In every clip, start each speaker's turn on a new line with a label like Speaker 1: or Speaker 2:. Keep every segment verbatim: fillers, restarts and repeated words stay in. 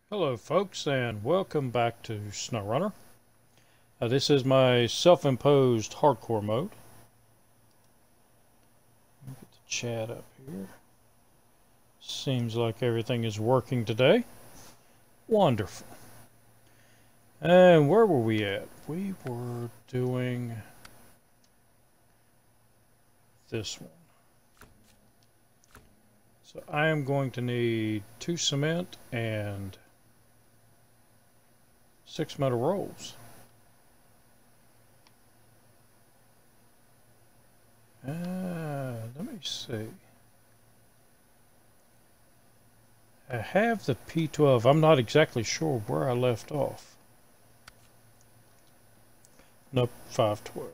Speaker 1: Hello folks, and welcome back to SnowRunner. Uh, this is my self-imposed hardcore mode. Let me get the chat up here. Seems like everything is working today. Wonderful. And where were we at? We were doing this one. So I am going to need two cement and six metal rolls. Ah, let me see. I have the P twelve. I'm not exactly sure where I left off. Nope, five twelve.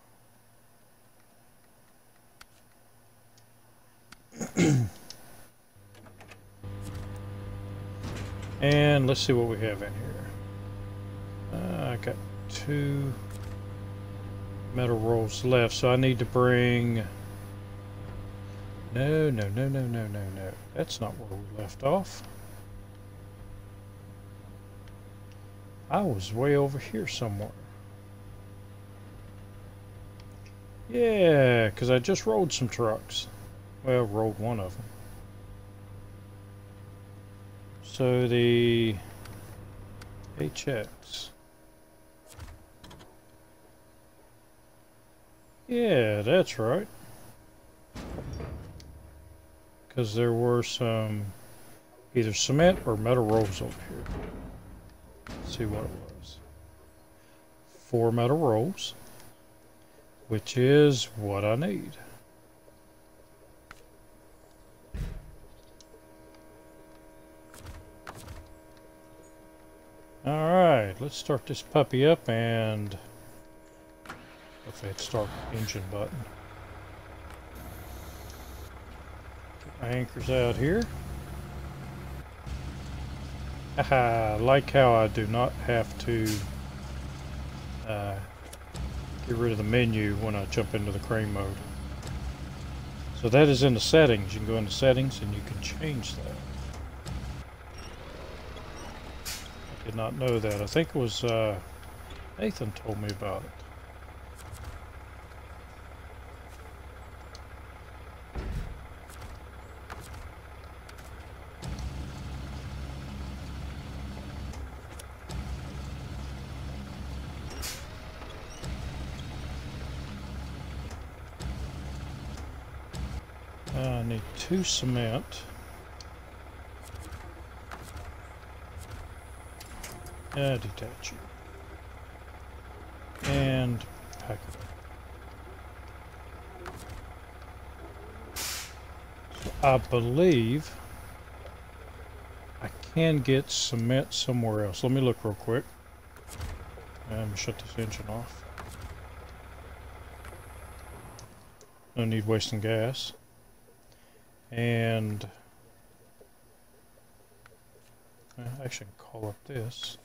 Speaker 1: And let's see what we have in here. Uh, I got two metal rolls left, so I need to bring... No, no, no, no, no, no, no. That's not where we left off. I was way over here somewhere. Yeah, because I just rolled some trucks. Well, rolled one of them. So the H X. Yeah, that's right. Because there were some either cement or metal rolls over here. Let's see what it was. Four metal rolls, which is what I need. Alright, let's start this puppy up, and if I hit start engine button. Get my anchors out here. Haha, I like how I do not have to uh, get rid of the menu when I jump into the crane mode. So that is in the settings. You can go into settings and you can change that. Did not know that. I think it was uh, Nathan told me about it. Uh, I need two cement. Uh, detach you. And pack it up. So I believe I can get cement somewhere else. Let me look real quick. Let me shut this engine off. No need wasting gas. And I actually can call up this.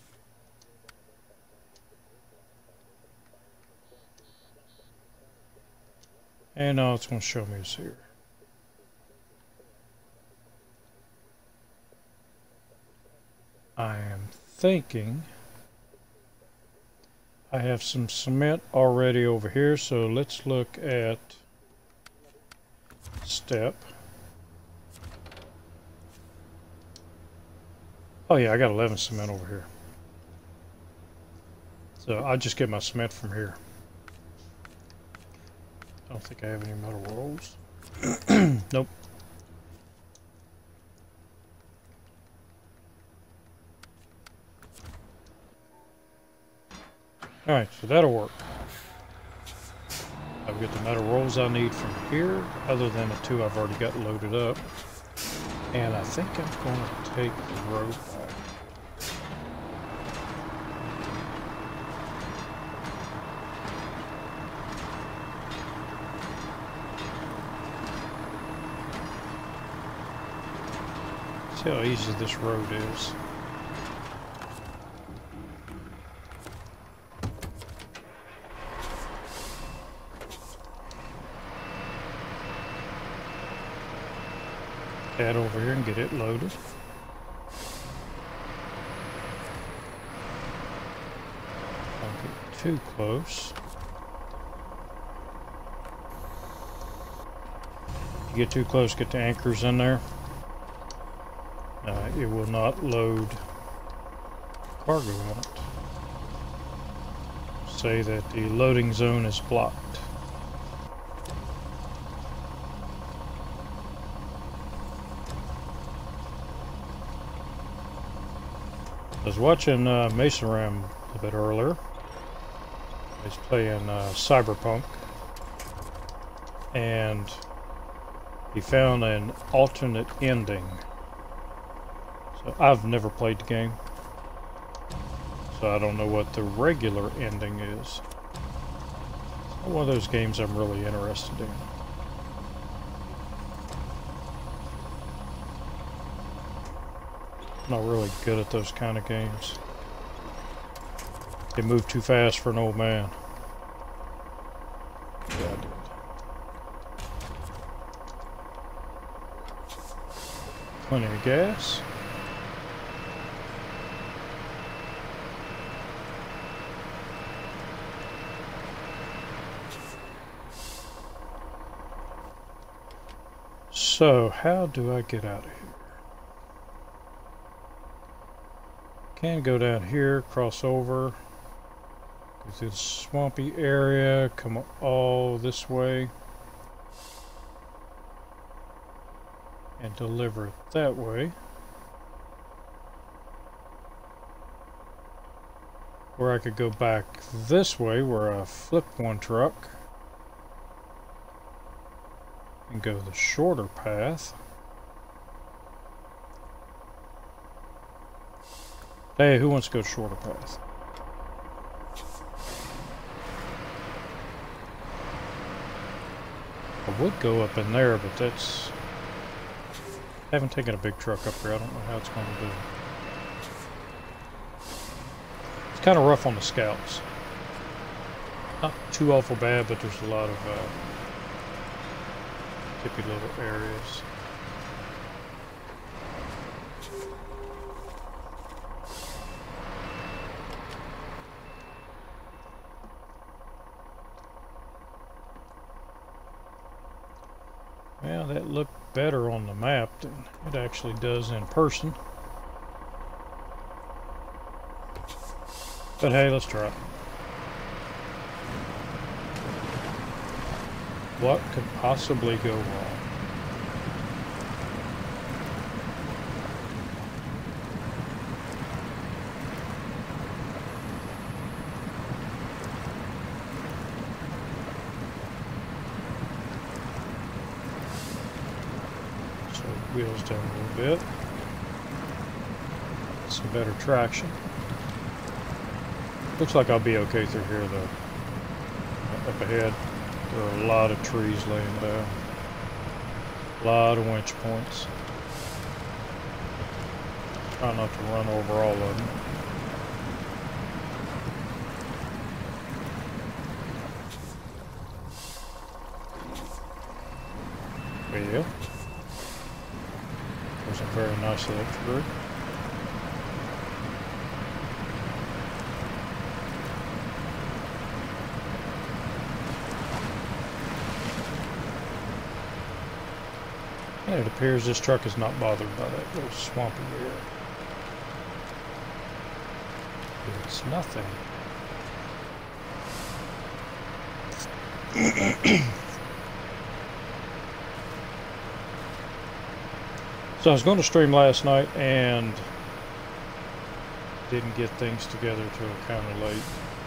Speaker 1: And now it's going to show me it's here. I am thinking I have some cement already over here, so let's look at step. Oh yeah, I got eleven cement over here. So I'll just get my cement from here. I don't think I have any metal rolls. Nope. Alright, so that'll work. I've got the metal rolls I need from here, other than the two I've already got loaded up. And I think I'm going to take the road back. See how easy this road is. Head over here and get it loaded. too close. If you get too close, get the anchors in there. Uh, it will not load cargo on it. Say that the loading zone is blocked. I was watching uh, Mason Ram a bit earlier. He's playing uh, Cyberpunk, and he found an alternate ending. So I've never played the game, so I don't know what the regular ending is. It's not one of those games I'm really interested in. Not really good at those kind of games. They move too fast for an old man. Yeah, I did. Plenty of gas. So, how do I get out of here? Can go down here, cross over, go through the swampy area, come all this way, and deliver it that way. Or I could go back this way where I flipped one truck and go the shorter path. Hey, who wants to go shorter path? I would go up in there, but that's... I haven't taken a big truck up here. I don't know how it's going to do. It's kind of rough on the scouts. Not too awful bad, but there's a lot of uh, tippy little areas. Well, that looked better on the map than it actually does in person. But hey, let's try. What could possibly go wrong? Wheels down a little bit. Some better traction. Looks like I'll be okay through here though. Up ahead, there are a lot of trees laying down. A lot of winch points. Try not to run over all of them. Well. There's a very nice electric grid. And it appears this truck is not bothered by that little swampy area. It's nothing. So I was going to stream last night and didn't get things together till kind of late.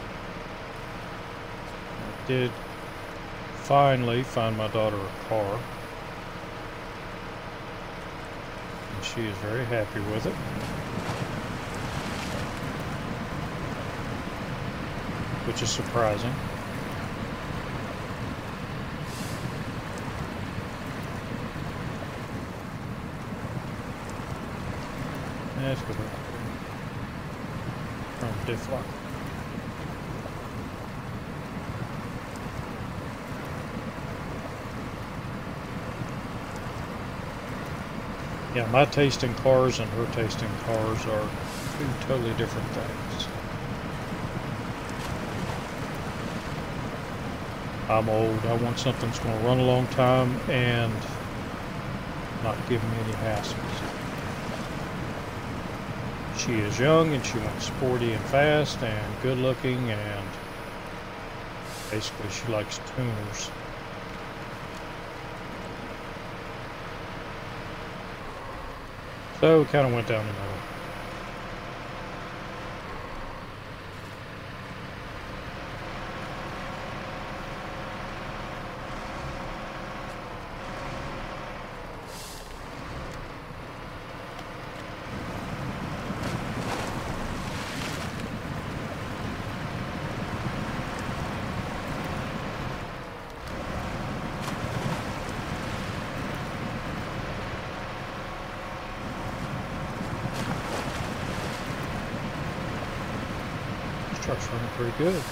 Speaker 1: I did finally find my daughter a car. And she is very happy with it. Which is surprising. Let's go back. From diff lock. Yeah, my taste in cars and her taste in cars are two totally different things. I'm old. I want something that's going to run a long time and not give me any hassles. She is young and she wants sporty and fast and good looking, and basically she likes tuners. So we kind of went down the middle. Truck's running pretty good.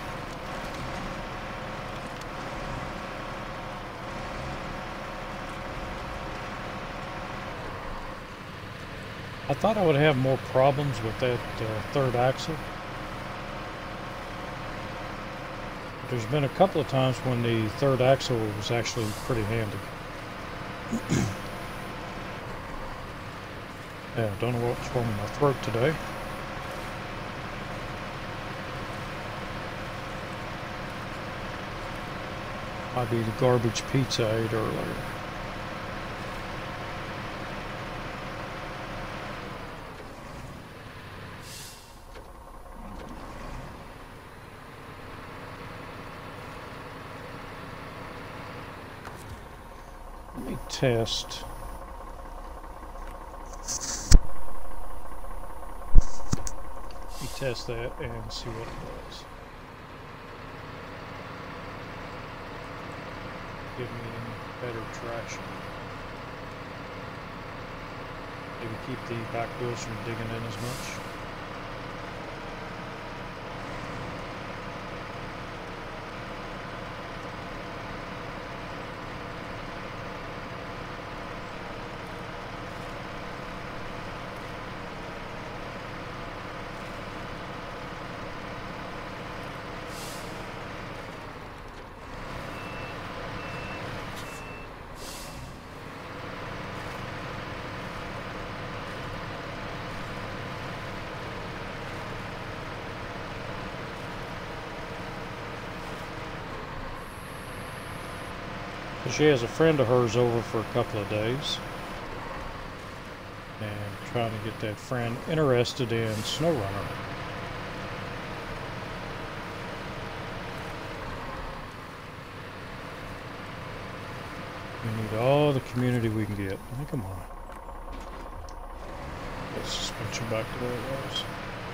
Speaker 1: I thought I would have more problems with that uh, third axle. There's been a couple of times when the third axle was actually pretty handy. Yeah, don't know what's wrong with my throat today. Might be the garbage pizza I ate earlier. Let me test. Let me test that and see what it does. Give me better traction. Maybe keep the back wheels from digging in as much. She has a friend of hers over for a couple of days, and trying to get that friend interested in SnowRunner. We need all the community we can get. I think I'm on. Get suspension back to where it was.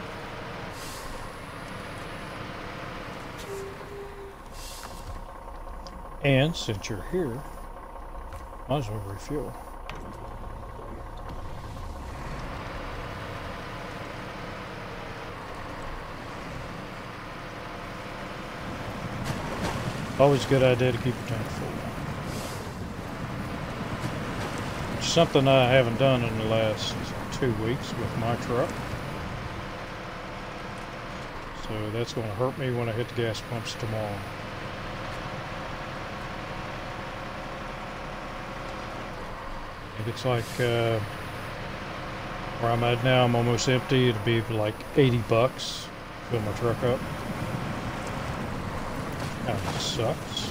Speaker 1: And since you're here, might as well refuel. Always a good idea to keep your tank full. Which is something I haven't done in the last two weeks with my truck. So that's going to hurt me when I hit the gas pumps tomorrow. It's like uh, where I'm at now, I'm almost empty. It'll be like eighty bucks. Fill my truck up. Kind of sucks.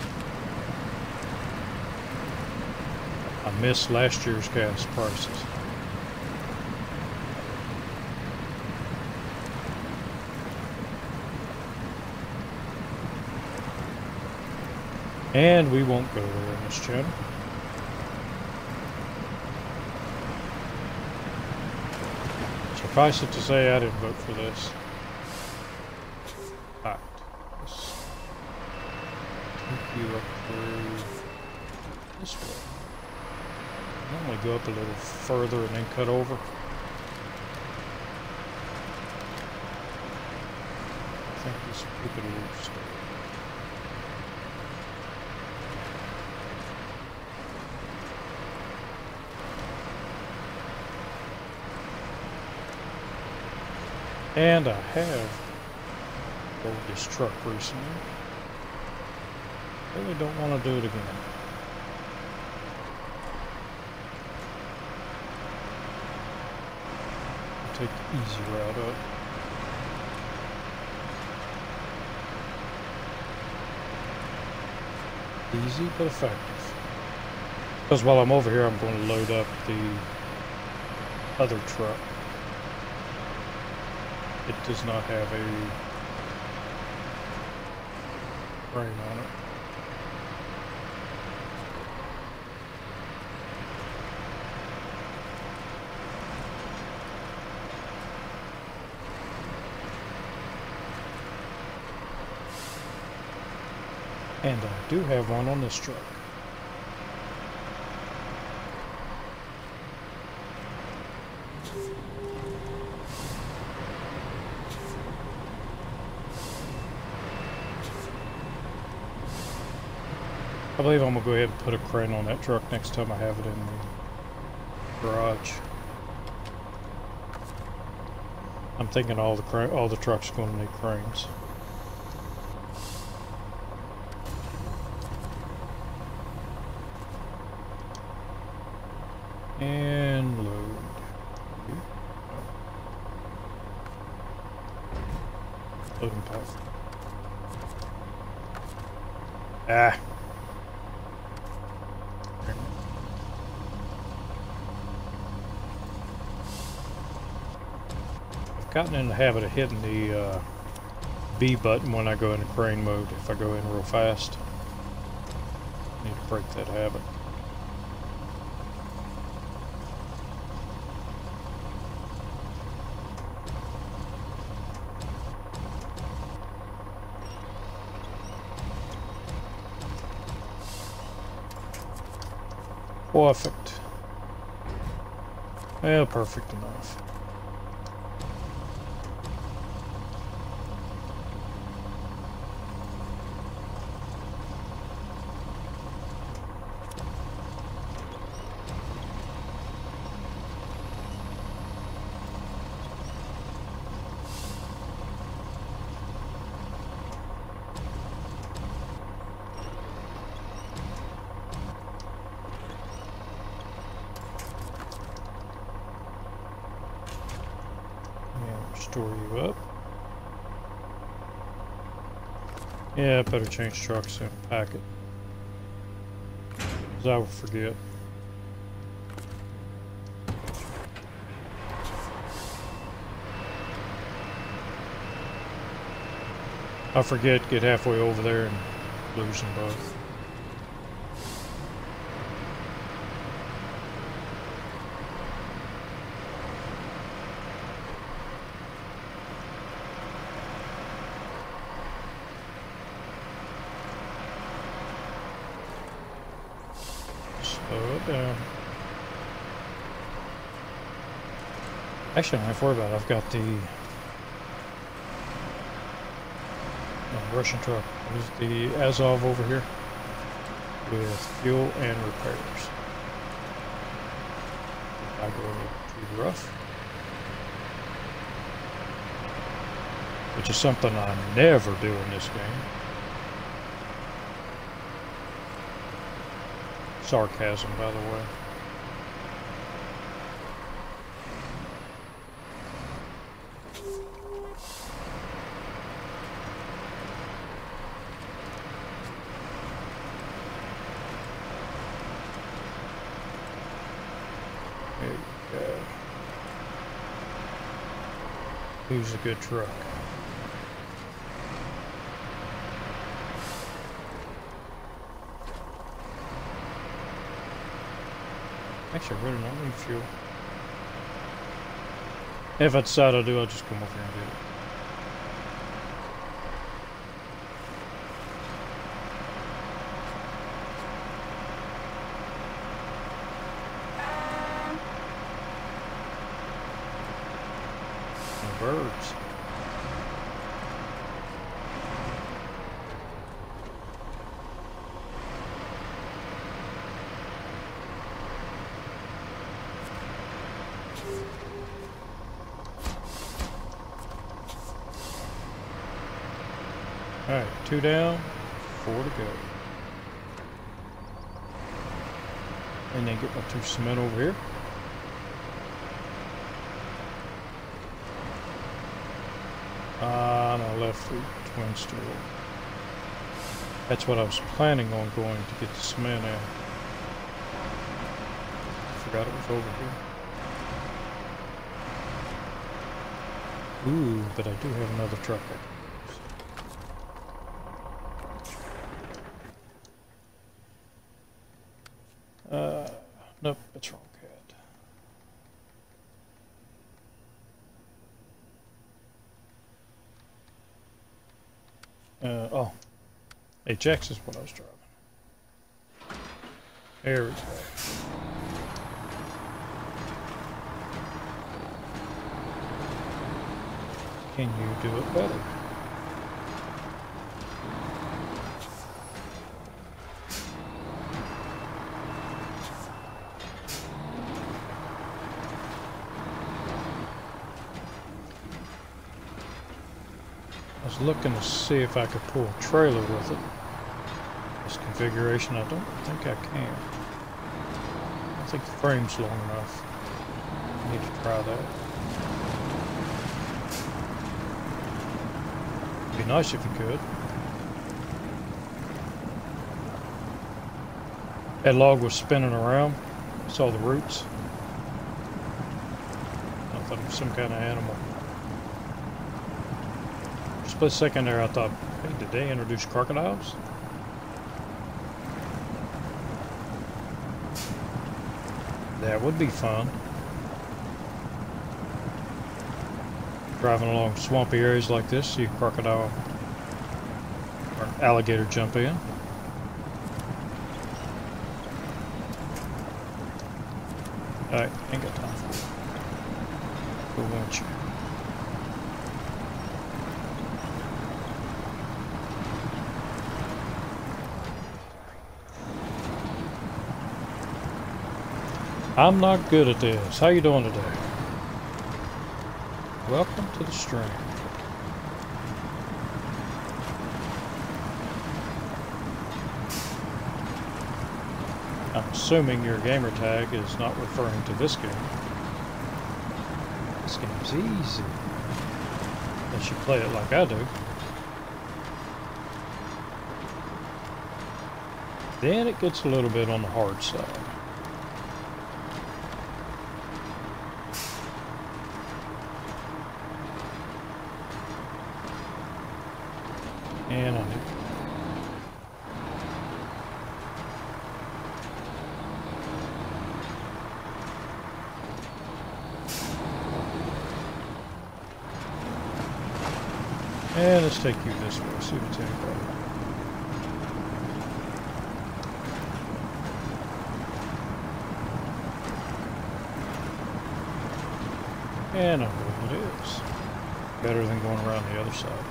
Speaker 1: I missed last year's gas prices. And we won't go there in this channel. Suffice it to say, I didn't vote for this. Alright. Let's take you up through this way. Normally go up a little further and then cut over. I think this will keep it loose. And I have sold this truck recently. Really don't want to do it again. I'll take the easy route up. Easy but effective. Because while I'm over here, I'm going to load up the other truck. It does not have a frame on it. And I do have one on this truck. I believe I'm going to go ahead and put a crane on that truck next time I have it in the garage. I'm thinking all the cra all the trucks are going to need cranes. And load. Loading path. Ah. I've gotten in the habit of hitting the uh, B button when I go into crane mode if I go in real fast. I need to break that habit. Perfect. Well, perfect enough. Store you up. Yeah, I better change trucks and pack it, because I will forget. I forget, get halfway over there and lose them both. Down. Actually, I don't have to worry about it. I've got the no, Russian truck. There's the Azov over here with fuel and repairs. I go too rough, which is something I never do in this game. Sarcasm, by the way. There you go. Who's a good truck? Actually, I really don't need fuel. If I decide I do, I'll just come over here and get it. No birds. Alright, two down, four to go. And then get my two cement over here. On our left foot, twin stool. That's what I was planning on going to get the cement in. I forgot it was over here. Ooh, but I do have another truck I can use. Uh, nope, that's wrong cat. Uh, oh, H X is what I was driving. There we go. Can you do it better? I was looking to see if I could pull a trailer with it. This configuration, I don't think I can. I think the frame's long enough. I need to try that. It'd be nice if you could. That log was spinning around. I saw the roots. I thought it was some kind of animal. Split second there, I thought, hey, did they introduce crocodiles? That would be fun. Driving along swampy areas like this, see a crocodile or alligator jump in. Alright, ain't got time for it. Go winch. I'm not good at this. How you doing today? Welcome to the stream. I'm assuming your gamer tag is not referring to this game. This game's easy. Unless you play it like I do. Then it gets a little bit on the hard side. And I need And let's take you this way, see if it's any better. And I believe it is. Better than going around the other side.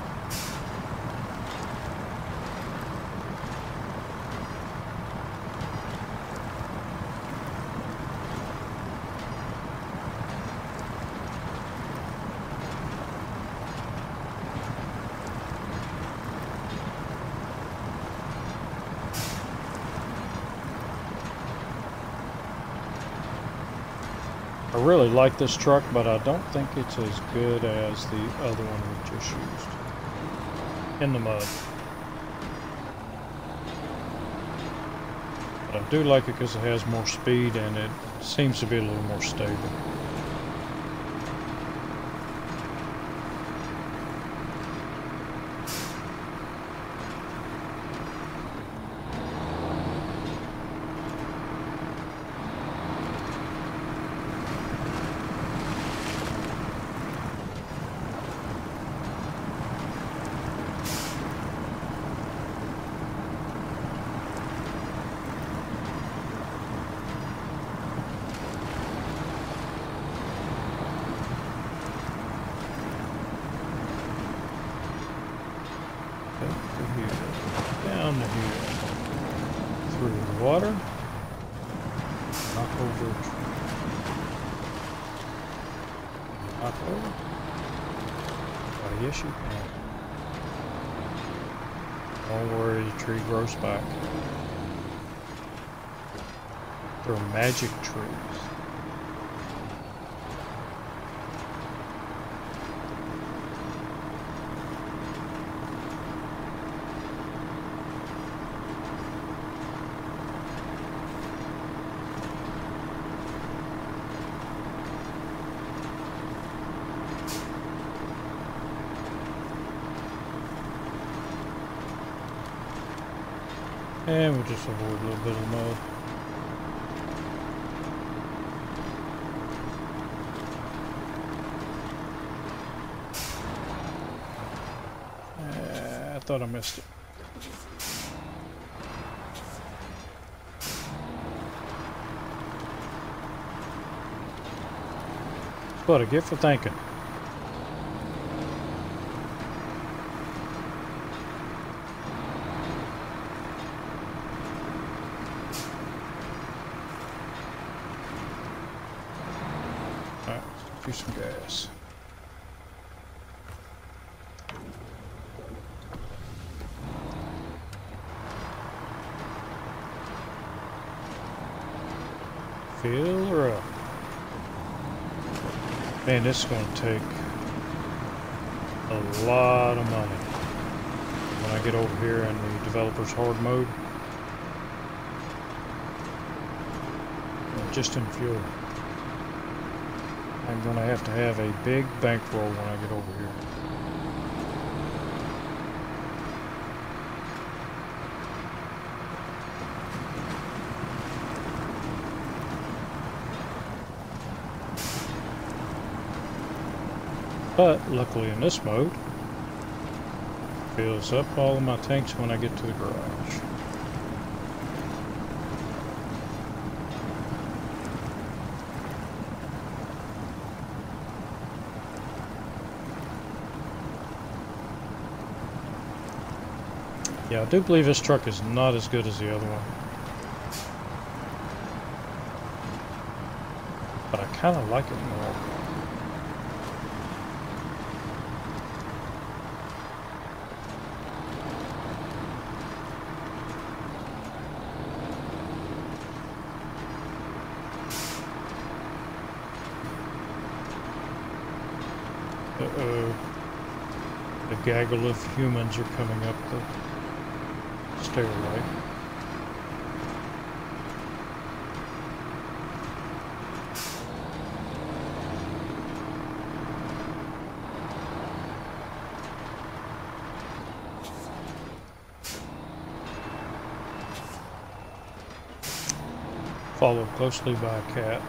Speaker 1: I really like this truck, but I don't think it's as good as the other one we just used. In the mud. But I do like it because it has more speed and it seems to be a little more stable. Down the hill, through the water, knock over, knock over. Oh, yes, you can. Don't worry, the tree grows back. They're magic trees. And we'll just avoid a little bit of mud. Uh, I thought I missed it. That's what I get for thinking. Do some gas. Fill her up. Man, this is going to take a lot of money when I get over here in the developer's hard mode. Just in fuel. I'm going to have to have a big bankroll when I get over here. But luckily in this mode, it fills up all of my tanks when I get to the garage. Yeah, I do believe this truck is not as good as the other one. But I kind of like it more. Uh-oh. The gaggle of humans are coming up the stairway. Followed closely by a cat.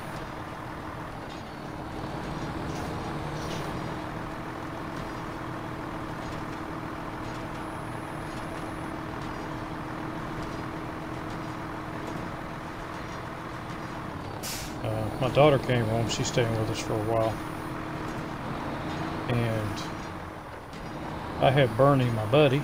Speaker 1: Uh, my daughter came home. She's staying with us for a while. And I have Bernie, my buddy.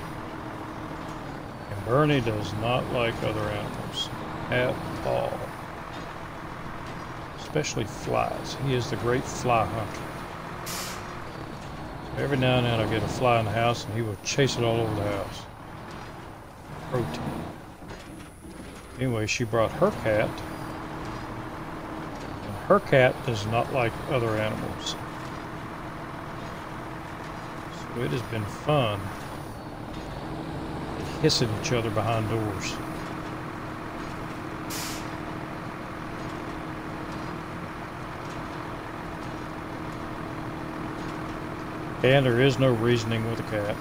Speaker 1: And Bernie does not like other animals at all. Especially flies. He is the great fly hunter. So every now and then I get a fly in the house and he will chase it all over the house. Protein. Anyway, she brought her cat. And her cat does not like other animals. So it has been fun hissing each other behind doors. And there is no reasoning with a cat.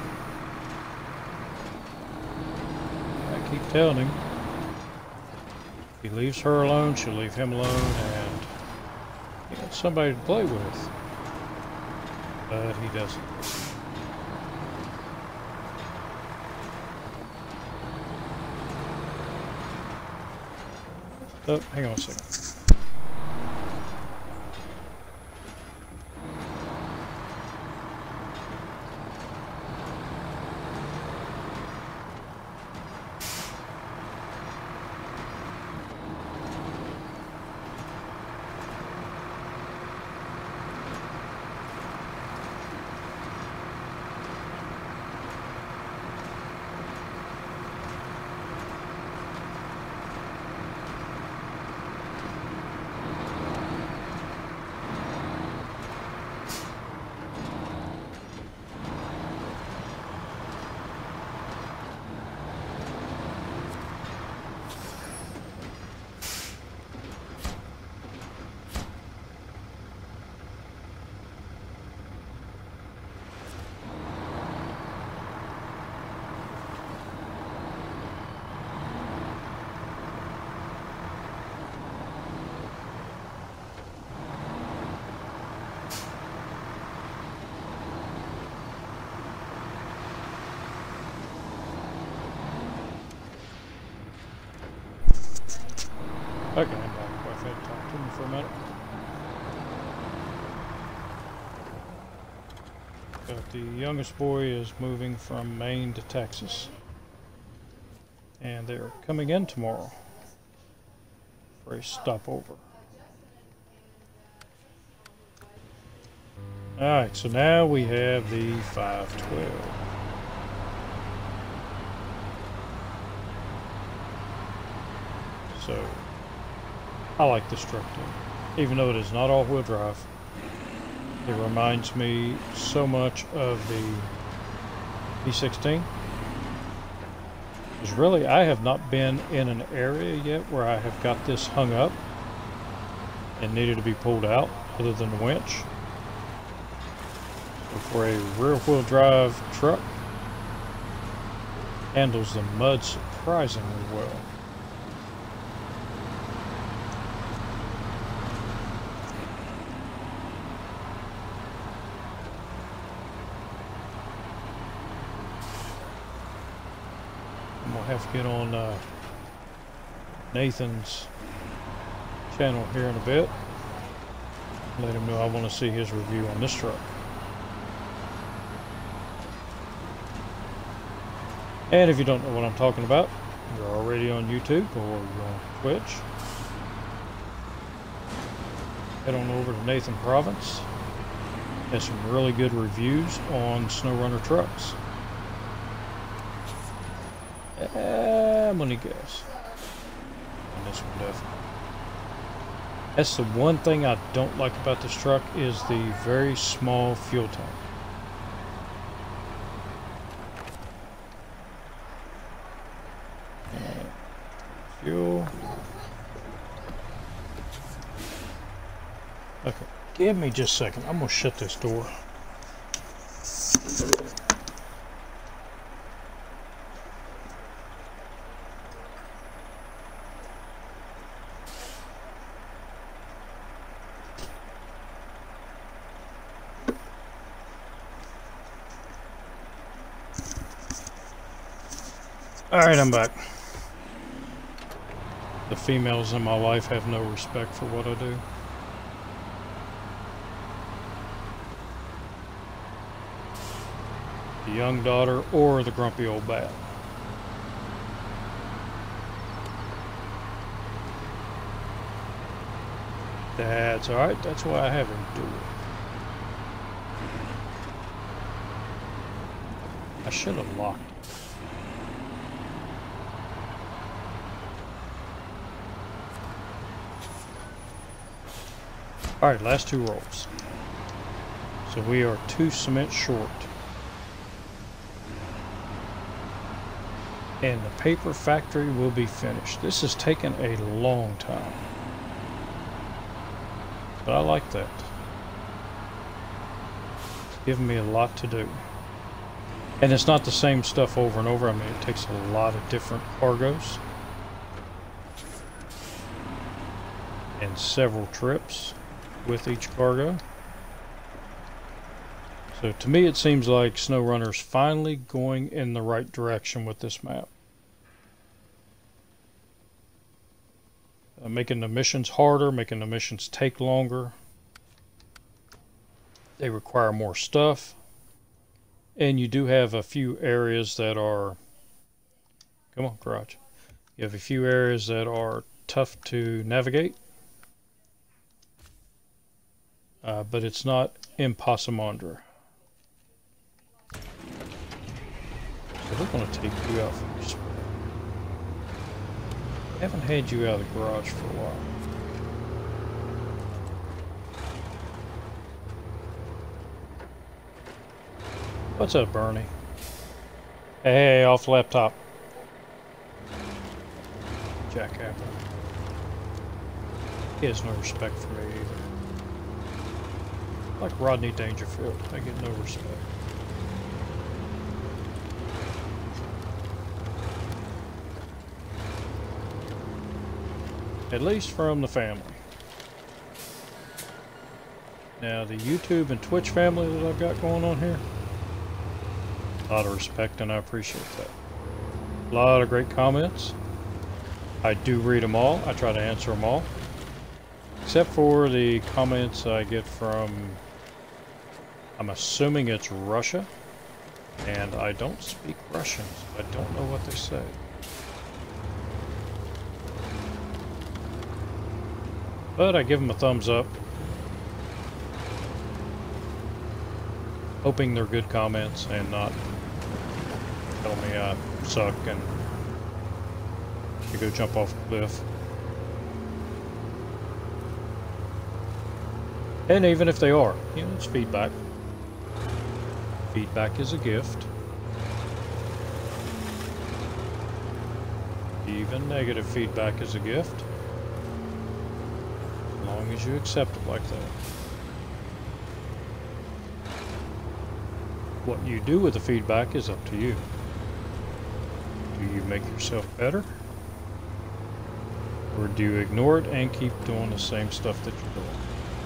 Speaker 1: I keep telling him, if he leaves her alone, she'll leave him alone, and he got somebody to play with. But he doesn't. Oh, hang on a second. for a minute. But the youngest boy is moving from Maine to Texas. And they're coming in tomorrow for a stopover. Alright, so now we have the five twelve. So, I like this truck too. Even though it is not all-wheel drive, it reminds me so much of the B sixteen. Because really, I have not been in an area yet where I have got this hung up and needed to be pulled out, other than the winch. So for a rear-wheel drive truck, handles the mud surprisingly well. We'll have to get on uh, Nathan's channel here in a bit. Let him know I want to see his review on this truck. And if you don't know what I'm talking about, you're already on YouTube or you're on Twitch. Head on over to Nathan Province. Has some really good reviews on SnowRunner trucks. I'm gonna guess on this one, definitely. That's the one thing I don't like about this truck, is the very small fuel tank. And fuel. Okay, give me just a second. I'm gonna shut this door. Alright, I'm back. The females in my life have no respect for what I do. The young daughter or the grumpy old bat. That's alright, that's why I have him do it. I should have locked it. Alright, last two rolls. So we are two cement short. And the paper factory will be finished. This has taken a long time. But I like that. It's given me a lot to do. And it's not the same stuff over and over. I mean, it takes a lot of different cargoes. And several trips with each cargo. So to me it seems like SnowRunner's finally going in the right direction with this map. Uh, making the missions harder, making the missions take longer. They require more stuff. And you do have a few areas that are... Come on, garage. You have a few areas that are tough to navigate. Uh, but it's not impossible. So we're going to take you out from this. I haven't had you out of the garage for a while. What's up, Bernie? Hey, off laptop. Jackapple. He has no respect for me either. Like Rodney Dangerfield, I get no respect. At least from the family. Now the YouTube and Twitch family that I've got going on here, a lot of respect, and I appreciate that. A lot of great comments. I do read them all. I try to answer them all. Except for the comments I get from, I'm assuming it's Russia, and I don't speak Russian, so I don't know what they say. But I give them a thumbs up, hoping they're good comments and not tell me I suck and to go jump off a cliff. And even if they are, you know, it's feedback. Feedback is a gift. Even negative feedback is a gift. As long as you accept it like that. What you do with the feedback is up to you. Do you make yourself better? Or do you ignore it and keep doing the same stuff that you're doing?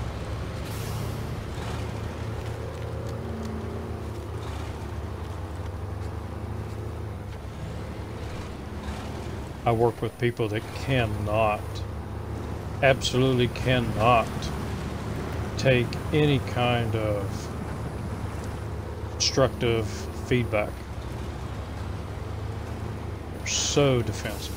Speaker 1: I work with people that cannot, absolutely cannot take any kind of constructive feedback. They're so defensive.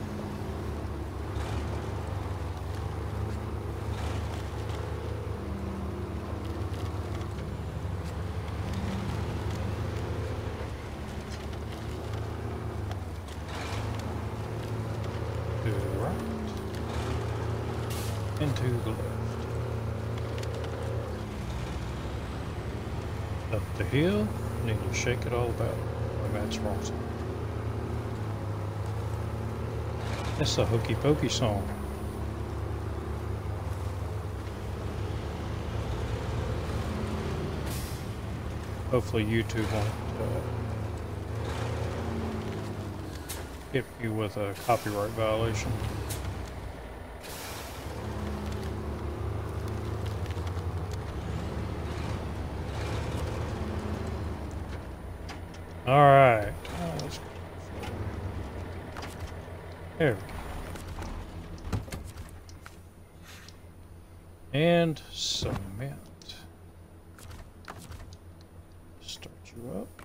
Speaker 1: To the right and to the left. Up the hill, need to shake it all about. Oh, that's wrong. That's a hokey pokey song. Hopefully YouTube won't uh, hit you with a copyright violation. All right. Oh, let's go. There we go. And cement. Start you up.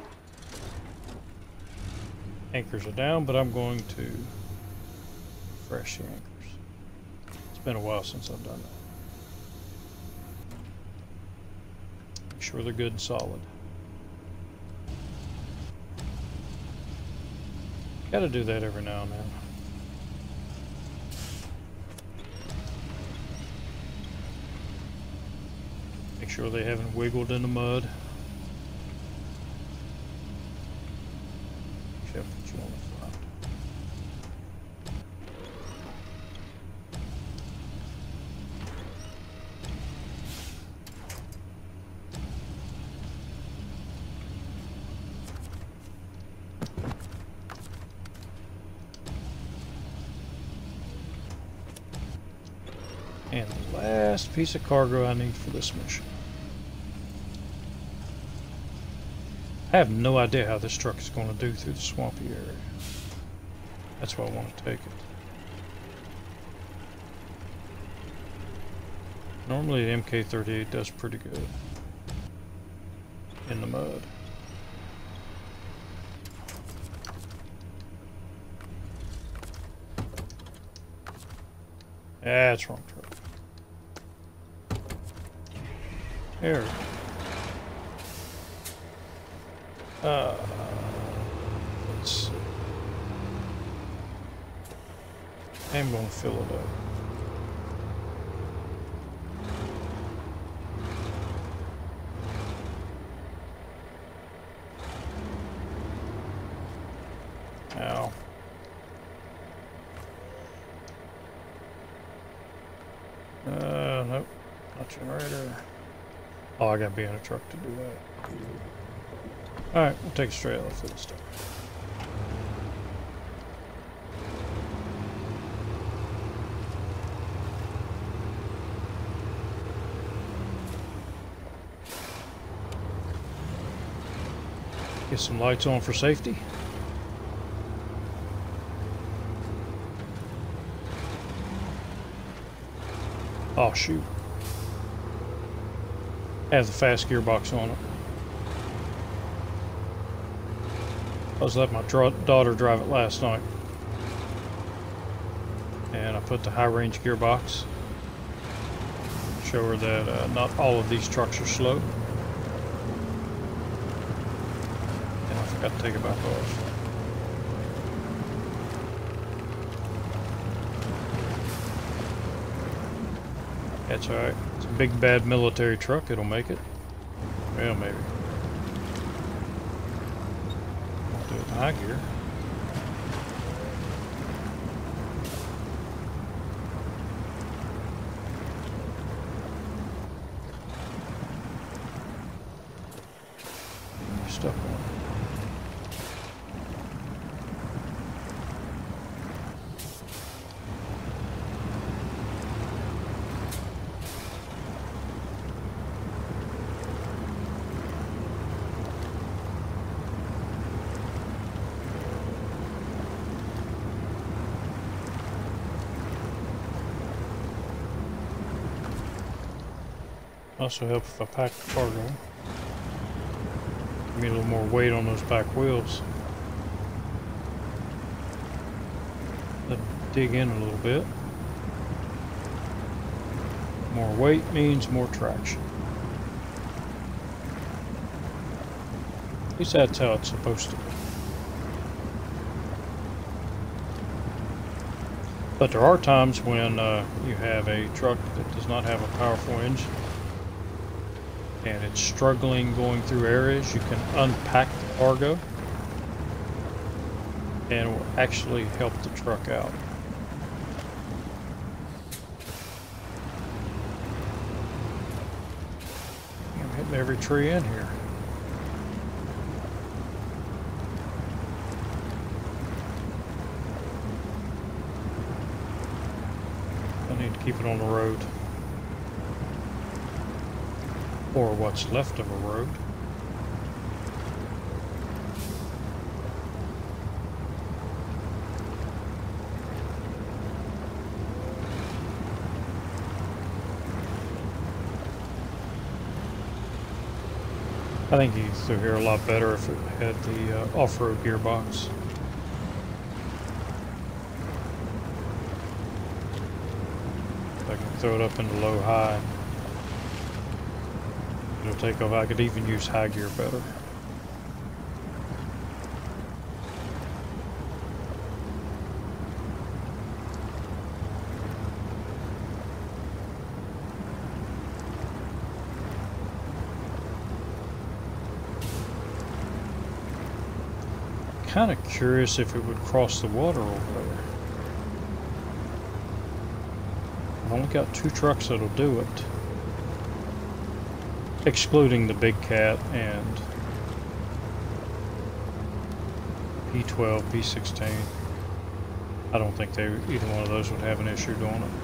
Speaker 1: Anchors are down, but I'm going to refresh the anchors. It's been a while since I've done that. Make sure they're good and solid. Gotta do that every now and then. Make sure they haven't wiggled in the mud. Except that you want to find. And the last piece of cargo I need for this mission. I have no idea how this truck is going to do through the swampy area. That's why I want to take it. Normally the M K thirty-eight does pretty good in the mud. That's wrong truck. There we go. Uh, let's see. I'm going to fill it up. Ow. Uh, nope. Not generator. Oh, I gotta be in a truck to do that. Alright, we'll take a straight out for this stuff. Get some lights on for safety. Oh shoot. Has the fast gearbox on it. I was letting my daughter drive it last night. And I put the high range gearbox. Show her that uh, not all of these trucks are slow. And I forgot to take it back off. That's alright. It's a big bad military truck, it'll make it. Well, maybe. I'll do it in high gear. You're stuck on it. Also help if I pack the cargo. Give me a little more weight on those back wheels. Let them dig in a little bit. More weight means more traction. At least that's how it's supposed to be. But there are times when uh, you have a truck that does not have a powerful engine and it's struggling going through areas. You can unpack the cargo and it will actually help the truck out. I'm hitting every tree in here. I need to keep it on the road. Or what's left of a road. I think you get through here a lot better if it had the uh, off-road gearbox. I can throw it up into low-high. It'll take off. I could even use high gear better. Kind of curious if it would cross the water over there. I've only got two trucks that'll do it. Excluding the Big Cat and P twelve, P sixteen. I don't think they either one of those would have an issue doing it.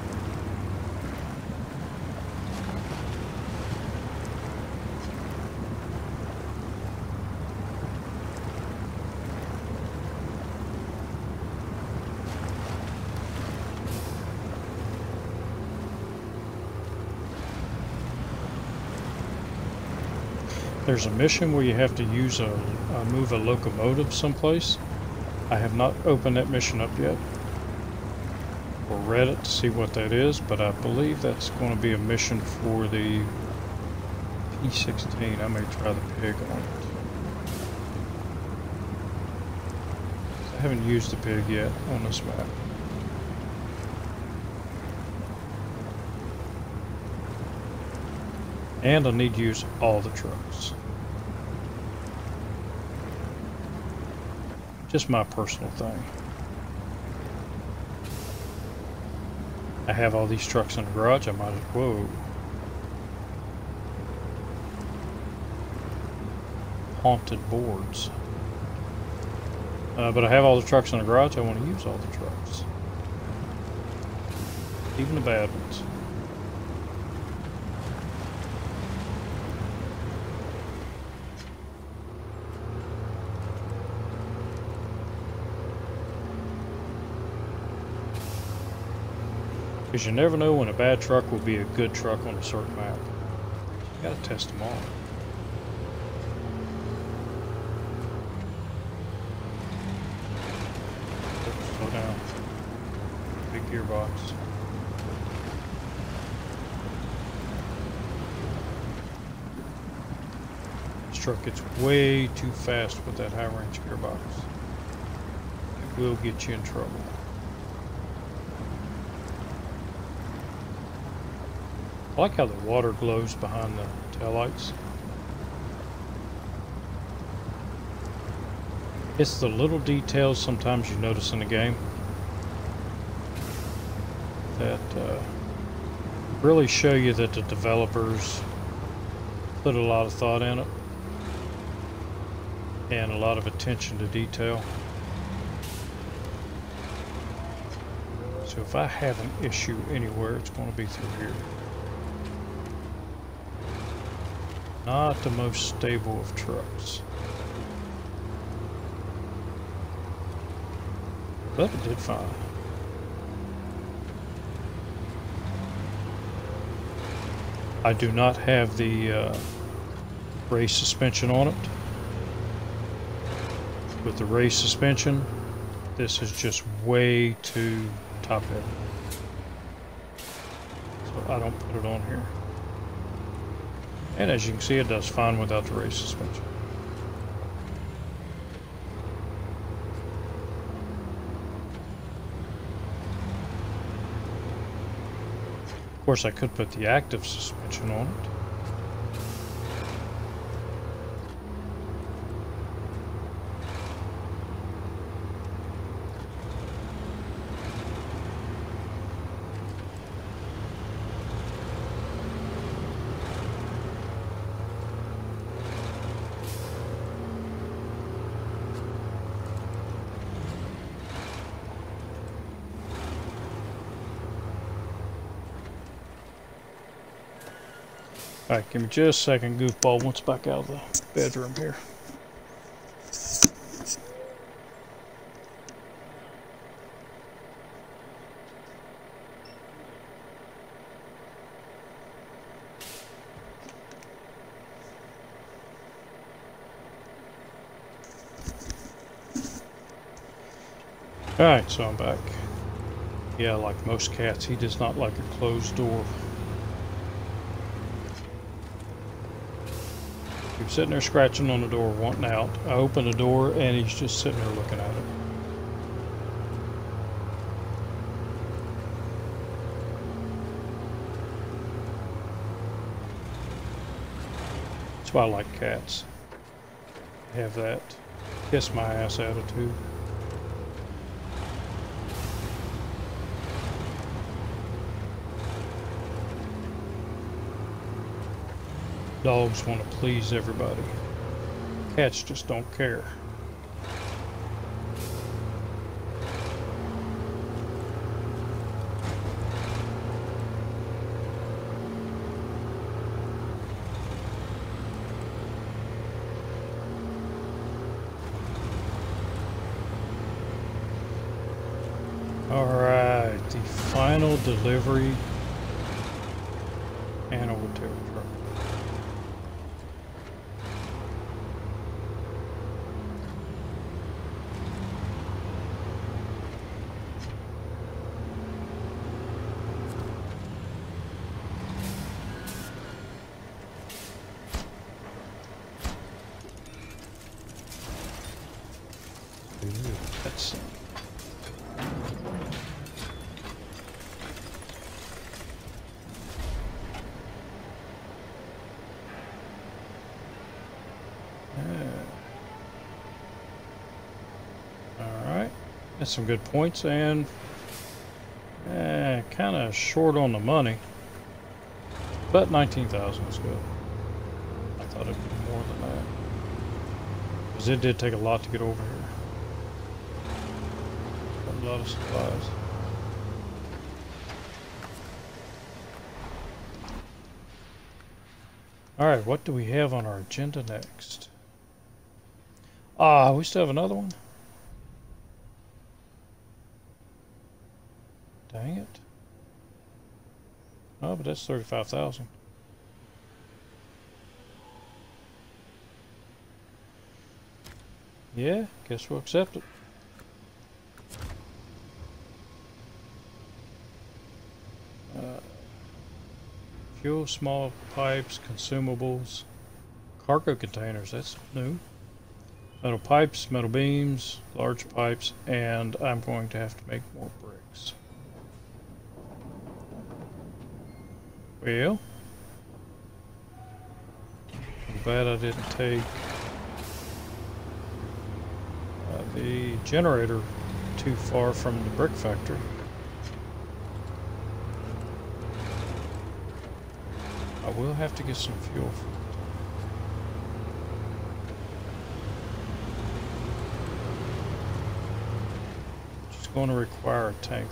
Speaker 1: There's a mission where you have to use a, a move a locomotive someplace. I have not opened that mission up yet or read it to see what that is, but I believe that's going to be a mission for the P sixteen. I may try the pig on it. I haven't used the pig yet on this map. And I need to use all the trucks. Just my personal thing. I have all these trucks in the garage, I might as well. Whoa. Haunted boards. Uh, but I have all the trucks in the garage, I want to use all the trucks. Even the bad ones. Because you never know when a bad truck will be a good truck on a certain map. You gotta test them all. Slow down. Big gearbox. This truck gets way too fast with that high range gearbox. It will get you in trouble. I like how the water glows behind the taillights. It's the little details sometimes you notice in the game that uh, really show you that the developers put a lot of thought in it and a lot of attention to detail. So if I have an issue anywhere, it's going to be through here. Not the most stable of trucks. But it did fine. I do not have the uh, race suspension on it. With the race suspension, this is just way too top heavy. So I don't put it on here. And as you can see, it does fine without the race suspension. Of course, I could put the active suspension on it. Alright, give me just a second, goofball wants back out of the bedroom here. Alright, so I'm back. Yeah, like most cats, he does not like a closed door. He's sitting there scratching on the door, wanting out. I open the door and he's just sitting there looking at it. That's why I like cats. They have that kiss my ass attitude. Dogs want to please everybody. Cats just don't care. All right, the final delivery and overtail truck. That's Alright, that's some good points, and eh, kind of short on the money, but nineteen thousand is good. I thought it'd be more than that, because it did take a lot to get over here. A lot of supplies. Alright, what do we have on our agenda next? Ah, we still have another one? Dang it. Oh, but that's thirty-five thousand. Yeah, guess we'll accept it. Uh, fuel, small pipes, consumables, cargo containers, that's new. Metal pipes, metal beams, large pipes, and I'm going to have to make more bricks. Well, I'm glad I didn't take uh, the generator too far from the brick factory. I will have to get some fuel for it. Just going to require a tanker.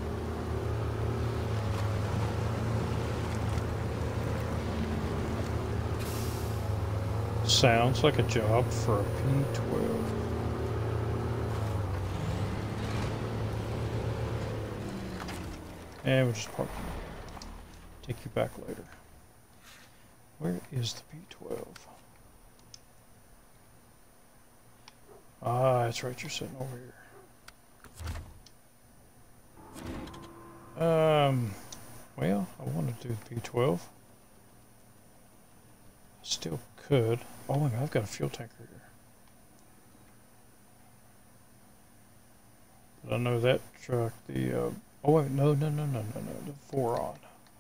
Speaker 1: Sounds like a job for a P twelve. And we'll just park you. Take you back later. Where is the P twelve? Ah, that's right, you're sitting over here. Um, well, I want to do the P twelve. Still could. Oh, wait a minute, I've got a fuel tanker here. But I know that truck, the, uh, oh wait, no, no, no, no, no, no, the Voron.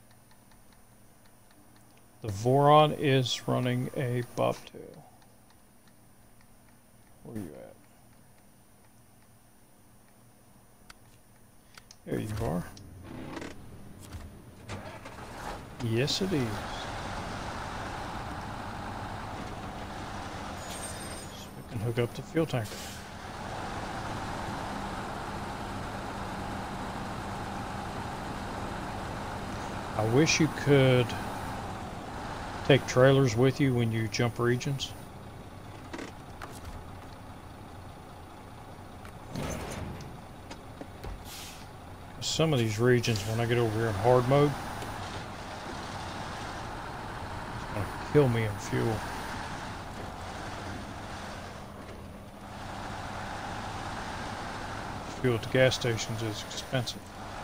Speaker 1: The Voron is running a bobtail. Where are you at? There you are. Yes, it is. So we can hook up the fuel tanker. I wish you could take trailers with you when you jump regions. Some of these regions, when I get over here in hard mode, it's going to kill me in fuel. Fuel at the gas stations is expensive.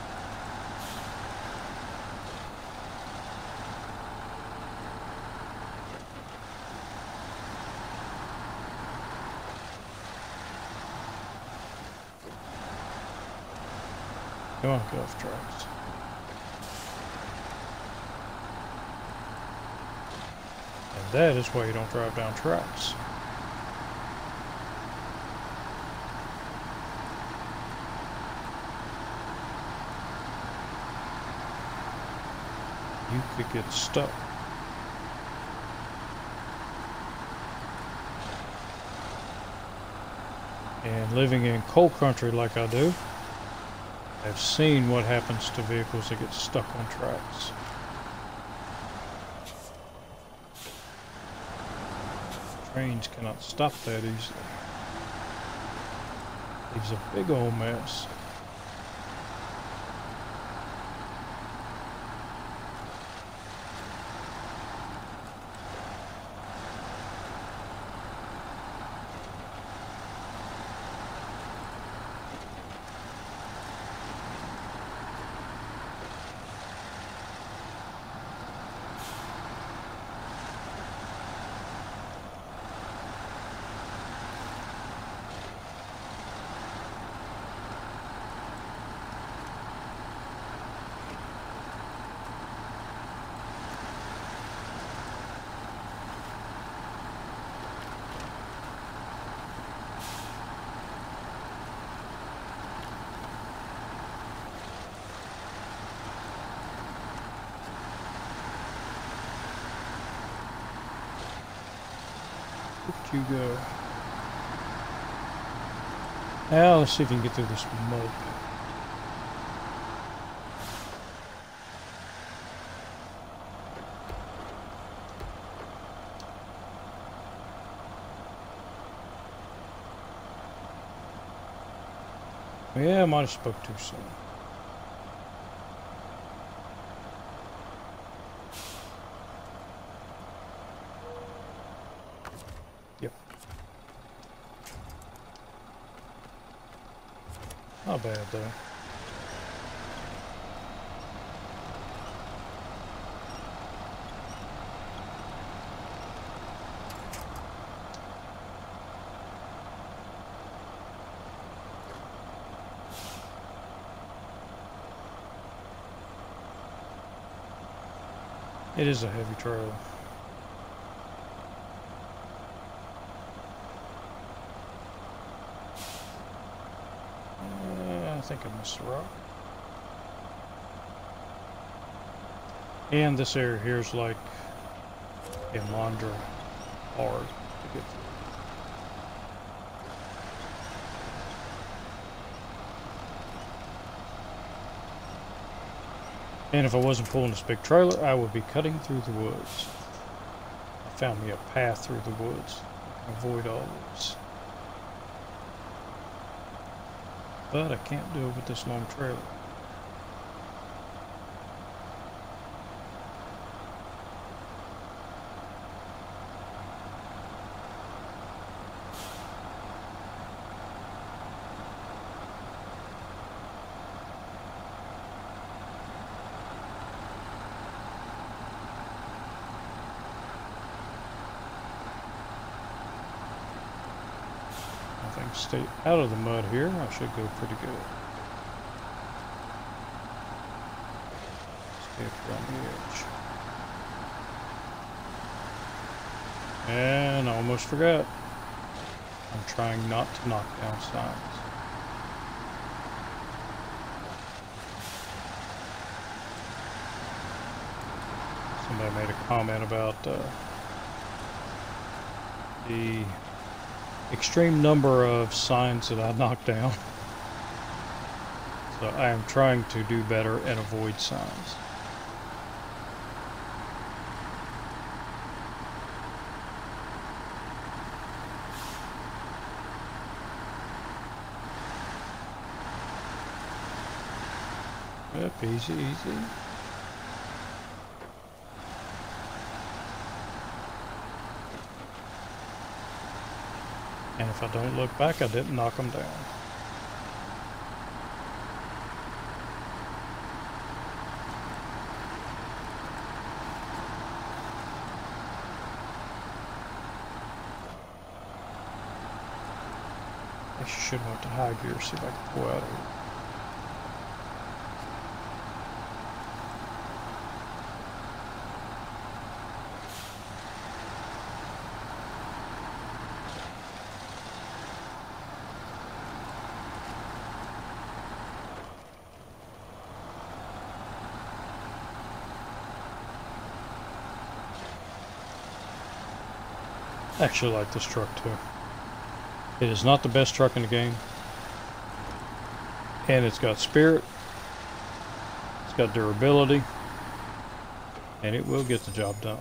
Speaker 1: Come on, get off tracks. And that is why you don't drive down tracks. You could get stuck. And living in coal country like I do, I've seen what happens to vehicles that get stuck on tracks. Trains cannot stop that easily. Leaves a big old mess. Where'd you go? Now let's see if we can get through this mud. Yeah, I might have spoke too soon. Not bad though. It is a heavy trailer. Uh, I think I missed a rock. And this area here is like a Mondra hard to get through. And if I wasn't pulling this big trailer, I would be cutting through the woods. I found me a path through the woods. I can avoid all this. But I can't do it with this long trailer. Stay out of the mud here. I should go pretty good. Stay up here on the edge. And I almost forgot. I'm trying not to knock down signs. Somebody made a comment about uh, the extreme number of signs that I knocked down. So I am trying to do better and avoid signs. Yep, easy, easy. And if I don't look back, I didn't knock them down. I should have went to high gear, see if I can pull out of here. I actually like this truck too. It is not the best truck in the game. And it's got spirit. It's got durability. And it will get the job done.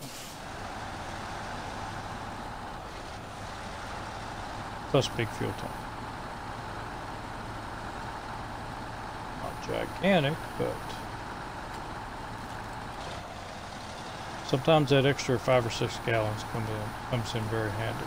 Speaker 1: Plus big fuel tank. Not gigantic, but sometimes that extra five or six gallons comes in, comes in very handy.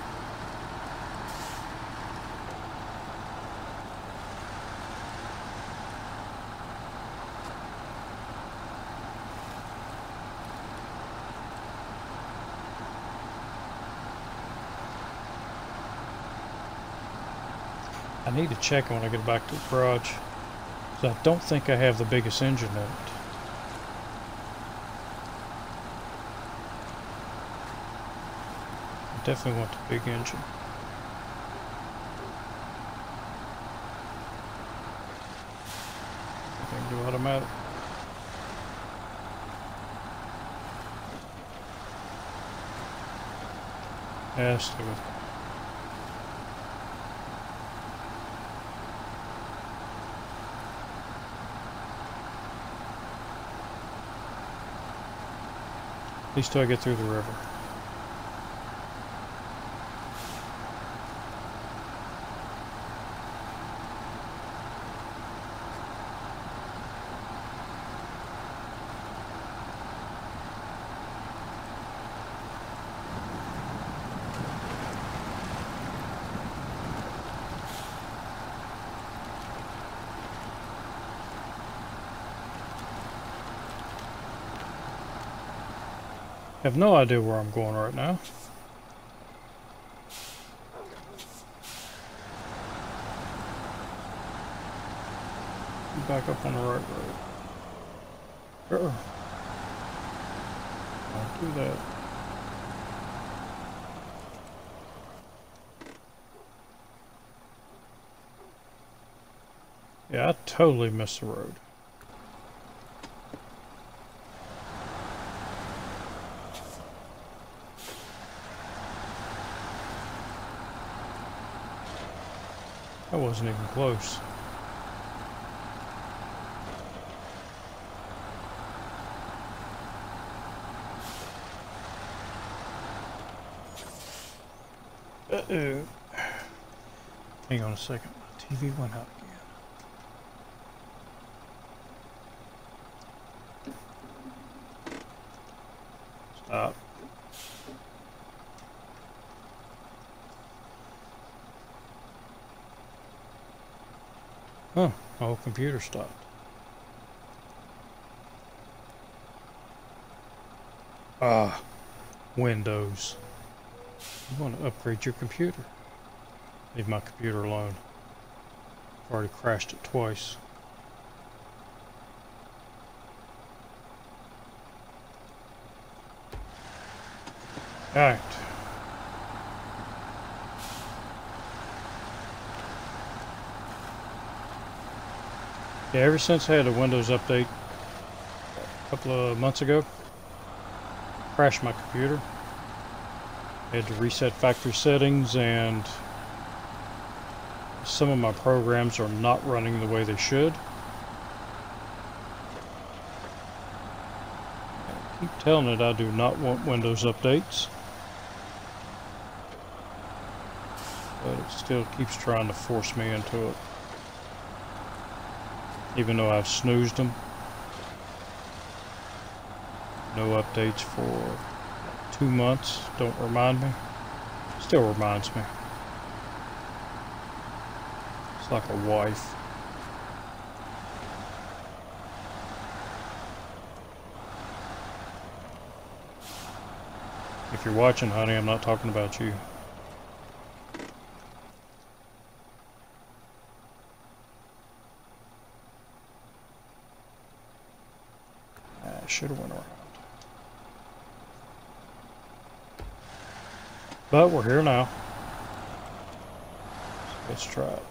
Speaker 1: I need to check when I get back to the garage, because I don't think I have the biggest engine in it. Definitely want the big engine. I can do automatic. Yeah, stay with it. At least till I get through the river. have no idea where I'm going right now. Back up on the right road. Uh-uh. Don't do that. Yeah, I totally missed the road. That wasn't even close. Uh-oh. Hang on a second. My T V went out again. Stop. Huh. My whole computer stopped. Ah. Windows. You want to upgrade your computer. Leave my computer alone. I've already crashed it twice. Alright. Yeah, ever since I had a Windows update a couple of months ago, crashed my computer. I had to reset factory settings, and some of my programs are not running the way they should. I keep telling it I do not want Windows updates, but it still keeps trying to force me into it, even though I've snoozed them. No updates for two months. Don't remind me. Still reminds me. It's like a wife. If you're watching, honey, I'm not talking about you. I should have went around. But we're here now. So let's try it.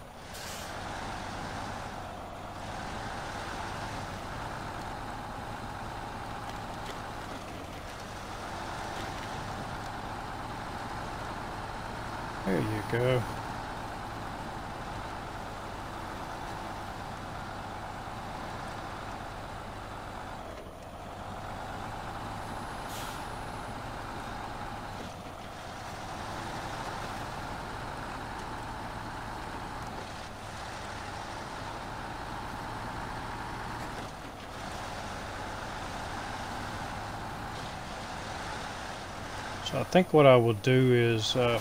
Speaker 1: There you go. So I think what I will do is uh,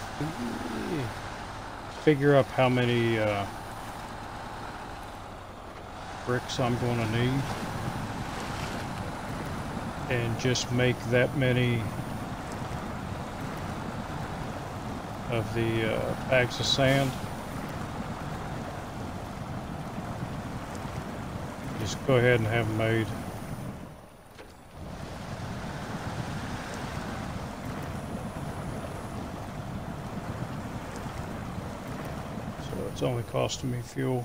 Speaker 1: figure up how many uh, bricks I'm going to need, and just make that many of the uh, bags of sand. Just go ahead and have them made. It's only costing me fuel.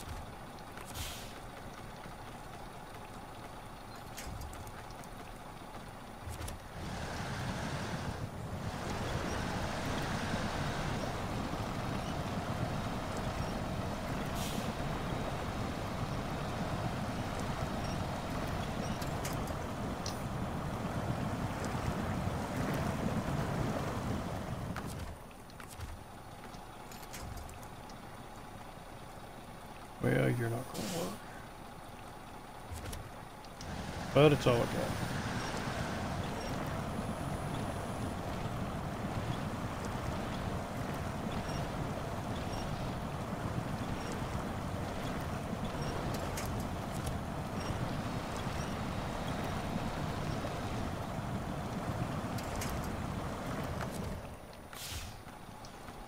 Speaker 1: Well, you're not going to work. But it's all I got.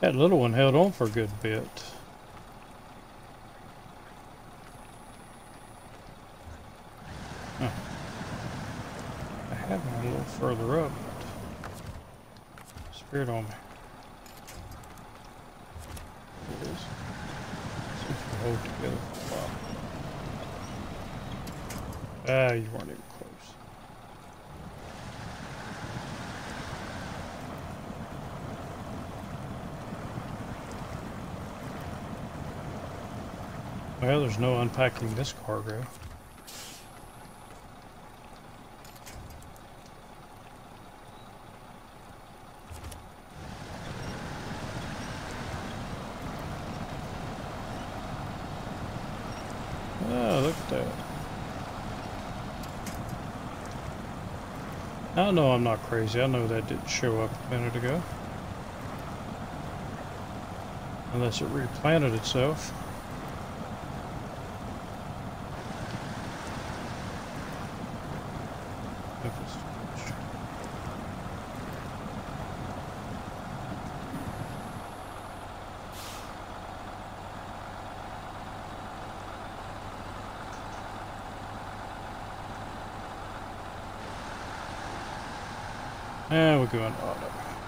Speaker 1: That little one held on for a good bit. Huh. I have one a little further up, but spirit on me. There it is. See if we can hold together for a while. Ah, you weren't even close. Well, there's no unpacking this cargo. Oh, look at that. I know I'm not crazy. I know that didn't show up a minute ago. Unless it replanted itself. And we're going auto.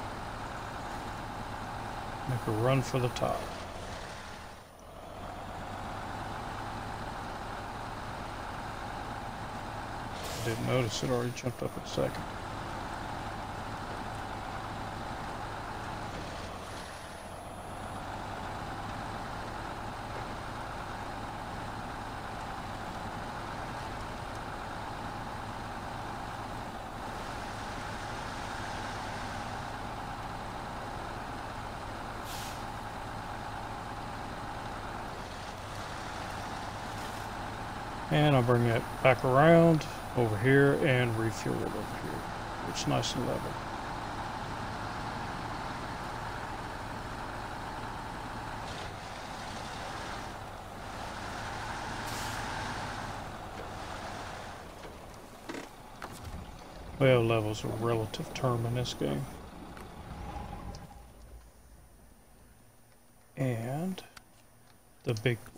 Speaker 1: Make a run for the top. I didn't notice it already jumped up a second. And I'll bring it back around over here and refuel it over here. It's nice and level. Well, level's a relative term in this game. And the big boy.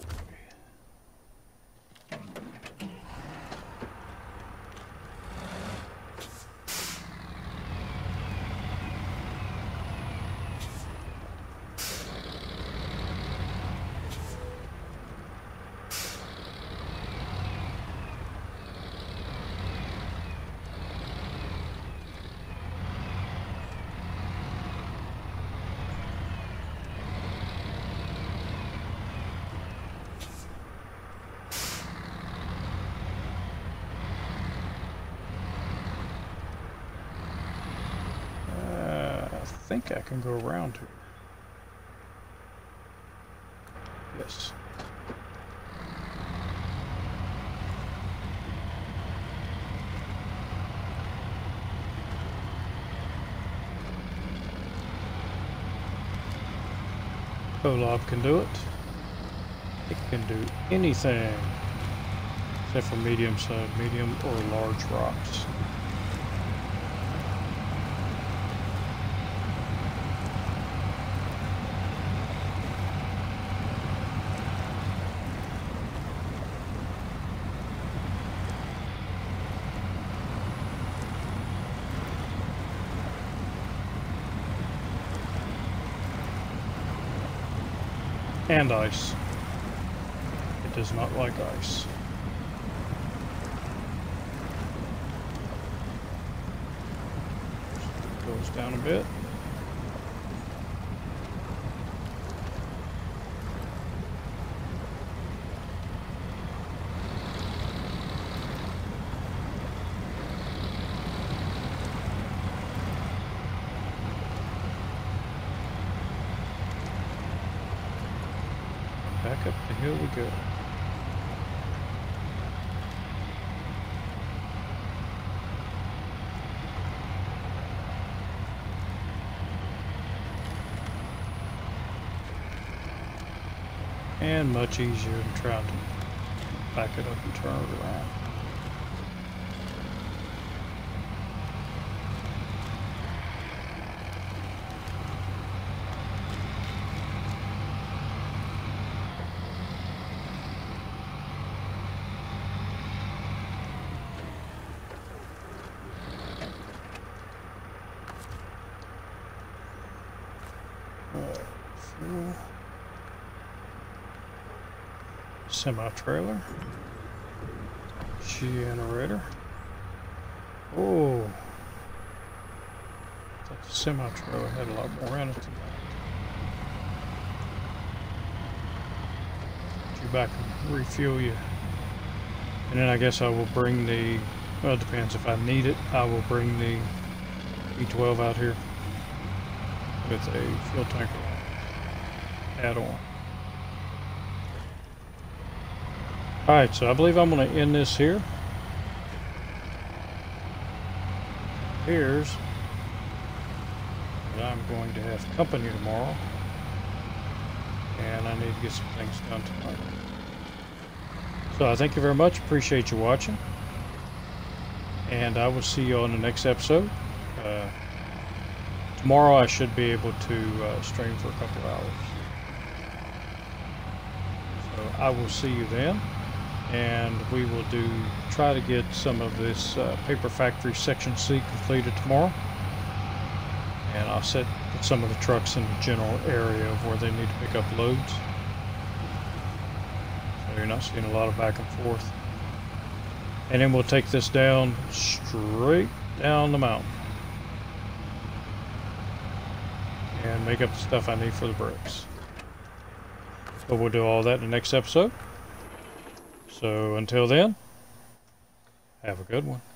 Speaker 1: I think I can go around here. Yes. Kolob can do it. It can do anything except for medium, so medium or large rocks. And ice. It does not like ice. Goes down a bit. Back up the hill we go. And much easier than trying to back it up and turn it around. fuel. Semi-trailer. Generator. Oh. I thought the semi-trailer had a lot more in it than that. Get you back and refuel you. And then I guess I will bring the, well, it depends. If I need it, I will bring the E twelve out here with a fuel tanker add-on. Alright, so I believe I'm going to end this here. Here's that I'm going to have company tomorrow. And I need to get some things done tonight. So I thank you very much. Appreciate you watching. And I will see you on the next episode. Uh, tomorrow I should be able to uh, stream for a couple of hours. So I will see you then. And we will do try to get some of this uh, paper factory section C completed tomorrow, and I'll set put some of the trucks in the general area of where they need to pick up loads, so you're not seeing a lot of back and forth. And then we'll take this down straight down the mountain and make up the stuff I need for the bricks. But we'll do all that in the next episode. So until then, have a good one.